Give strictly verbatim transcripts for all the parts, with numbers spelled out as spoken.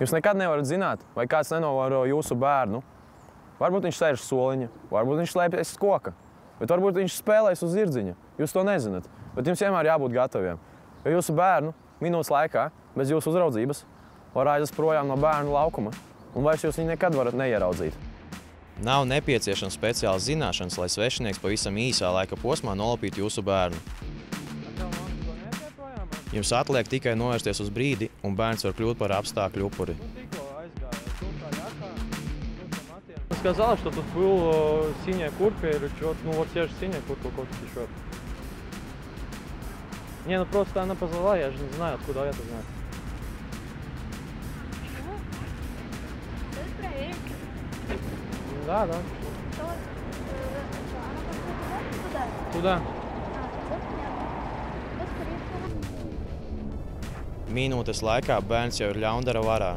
Jūs nekad nevarat zināt, vai kāds nenovēro jūsu bērnu. Varbūt viņš sēž uz soliņa, varbūt viņš slēpjas uz koka, bet varbūt viņš spēlēs uz zirdziņa. Jūs to nezināt, bet jums vienmēr jābūt gataviem. Jo jūsu bērnu minūtes laikā, bez jūsu uzraudzības, var aizvest projām no bērnu laukuma, un vairs jūs viņu nekad varat neieraudzīt. Nav nepieciešams speciāls zināšanas, lai svešinieks pavisam īsā laika posmā nolapītu jūsu bērnu. Jums atliek tikai novērsties uz brīdi, un bērns var kļūt par apstākļu upuri. Сказала, что тут был синяя куртка или что-то. Ну вот я же синяя куртка, какой-то еще. Не, ну просто она позвала, я же не знаю, откуда я это знаю. Да, да. Туда. Minūtes laikā bērns jau ir ļaundara varā.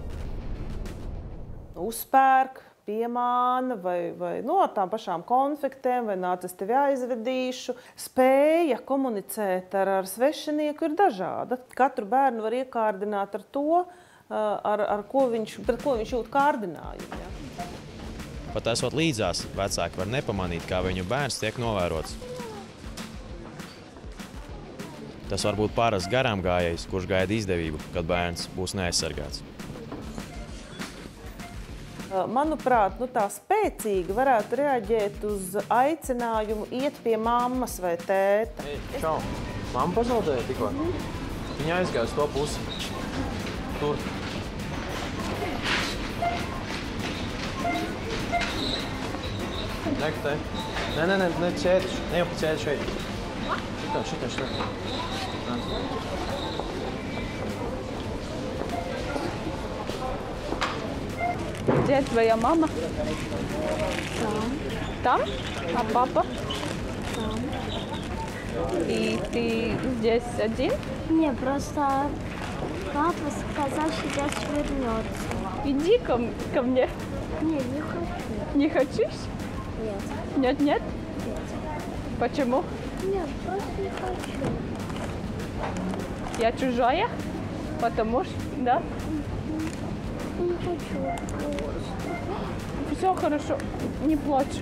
Uzpērk, piemāna vai, vai no tām pašām konfektēm, vai nāc es tevi aizvedīšu. Spēja komunicēt ar, ar svešinieku ir dažāda. Katru bērnu var iekārdināt ar to, ar, ar ko viņš, pret ko viņš jūt kārdinājumu. Ja? Pat esot līdzās, vecāki var nepamanīt, kā viņu bērns tiek novērots. Tas var būt parasts garām gājējs, kurš gaida izdevību, kad bērns būs neaizsargāts. Manuprāt, nu tā spēcīgi varētu reaģēt uz aicinājumu iet pie mammas vai tēta. Ei, čau! Mamma pazaudēja tikko? Viņa aizgāja uz to pusi. Tur. Nek te. Nē, nē, nē, ne ķēdi. Ne jau pa ķēdi šeit. Šitā, šitā, šitā. Где твоя мама? Там. Там? А папа? Там. И ты здесь один? Не, просто папа сказал, что сейчас вернется. Иди ко, ко мне. Не, не хочу. Не хочешь? Нет. Нет, нет? Нет. Почему? Нет, просто не хочу. Я чужая? Потому что, да? Не хочу. Все хорошо, не плачь.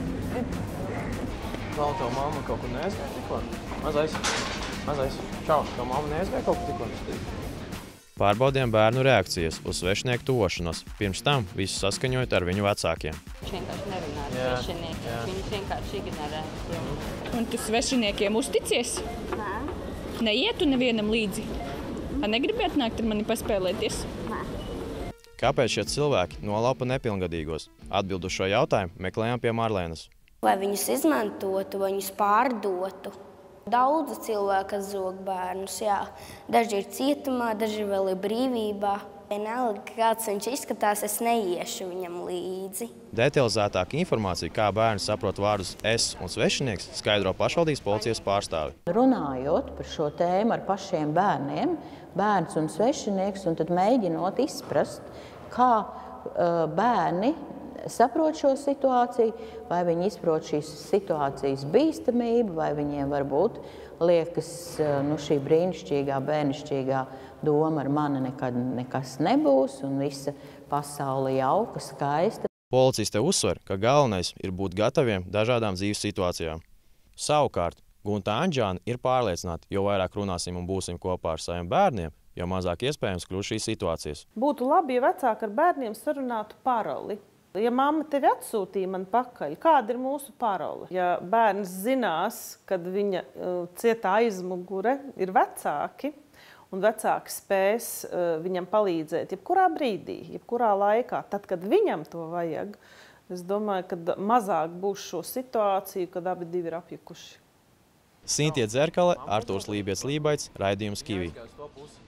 Vēl tev mamma kaut kur neaizgāja tikko? Mazais. Mazais. Čau, tev mamma neaizgāja kaut kur tikko? Pārbaudījām bērnu reakcijas uz svešinieku tuvošanos. Pirms tam visu saskaņojot ar viņu vecākiem. Viņš vienkārši nerunā ar Jā, svešiniekiem. jā. Viņš vienkārši ignorē. Un tu svešiniekiem uzticies? Nē. Neietu nevienam līdzi? A negribi atnākt ar mani paspēlēties? Nē. Kāpēc šie cilvēki nolaupa nepilngadīgos? Atbildu šo jautājumu meklējām pie Marlēnas. Lai viņus izmantotu, vai viņus pārdotu. Daudzi cilvēki, kas zog bērnus, jā. Daži ir cietumā, daži vēl ir brīvībā. Vienalga, kāds viņš izskatās, es neiešu viņam līdzi. Detalizētāka informācija, kā bērni saprot vārdus es un svešinieks, skaidro pašvaldības policijas pārstāvi. Runājot par šo tēmu ar pašiem bērniem, bērns un svešinieks, un tad mēģinot izprast, kā uh, bērni saprot šo situāciju, vai viņi izprot šīs situācijas bīstamību, vai viņiem varbūt liekas, nu, šī brīnišķīgā, bērnišķīgā doma ar mani nekad nekas nebūs, un visa pasaule jauka, skaista. Policiste uzsver, ka galvenais ir būt gataviem dažādām dzīves situācijām. Savukārt, Gunta Anģāne ir pārliecināta, jo vairāk runāsim un būsim kopā ar saviem bērniem, jo mazāk iespējams kļūst šīs situācijas. Būtu labi, ja vecāki ar bērniem sarunātu paroli. Ja mamma tevi atsūtīja man pakaļ, kāda ir mūsu parole? Ja bērns zinās, kad viņa uh, cietā aizmugure ir vecāki, un vecāki spēs uh, viņam palīdzēt jebkurā brīdī, jebkurā laikā, tad, kad viņam to vajag, es domāju, ka mazāk būs šo situāciju, kad abi divi ir apjukuši. Sintie Dzerkale, Artūrs Lībietis Lībaits, raidījums Kivī.